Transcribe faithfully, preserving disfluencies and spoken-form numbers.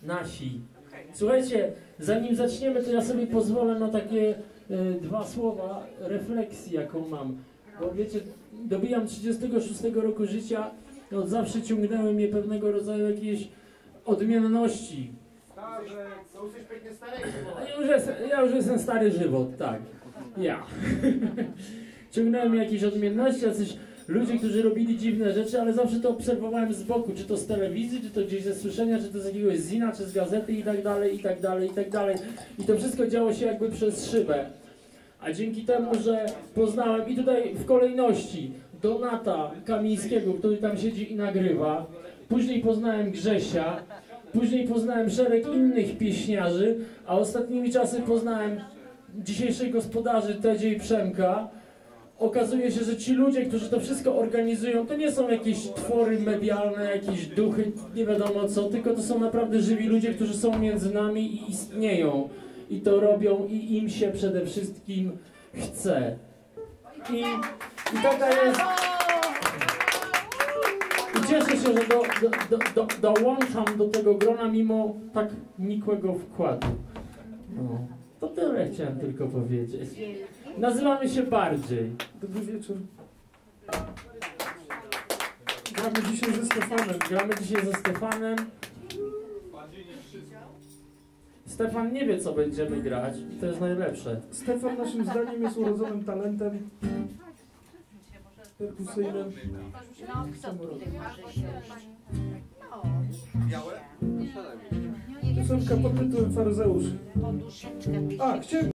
nasi. Słuchajcie, zanim zaczniemy, to ja sobie pozwolę na takie y, dwa słowa refleksji, jaką mam. Bo wiecie, dobijam trzydziestego szóstego roku życia i od zawsze ciągnęły mnie pewnego rodzaju jakieś odmienności. Ja już, jestem, ja już jestem stary żywot, tak. Ja. Ciągnąłem jakieś odmienności, jacyś ludzie, którzy robili dziwne rzeczy, ale zawsze to obserwowałem z boku, czy to z telewizji, czy to gdzieś ze słyszenia, czy to z jakiegoś zina, czy z gazety i tak dalej, i tak dalej, i tak dalej. I to wszystko działo się jakby przez szybę. A dzięki temu, że poznałem, i tutaj w kolejności, Donata Kamińskiego, który tam siedzi i nagrywa, później poznałem Grzesia, później poznałem szereg innych pieśniarzy, a ostatnimi czasy poznałem dzisiejszych gospodarzy Tedzie i Przemka. Okazuje się, że ci ludzie, którzy to wszystko organizują, to nie są jakieś twory medialne, jakieś duchy, nie wiadomo co, tylko to są naprawdę żywi ludzie, którzy są między nami i istnieją. I to robią i im się przede wszystkim chce. I, i taka jest... I cieszę się, że do, do, do, do, dołączam do tego grona mimo tak nikłego wkładu. No, to tyle chciałem tylko powiedzieć. Nazywamy się Bardziej. Dobry wieczór. Gramy dzisiaj ze Stefanem. Gramy dzisiaj ze Stefanem. Stefan nie wie, co będziemy grać i to jest najlepsze. Stefan naszym zdaniem jest urodzonym talentem perkusyjnym. No, kto tutaj może się... Białe? Piosenka pod tytułem Faryzeusz. Poduszeczkę. A, chciałem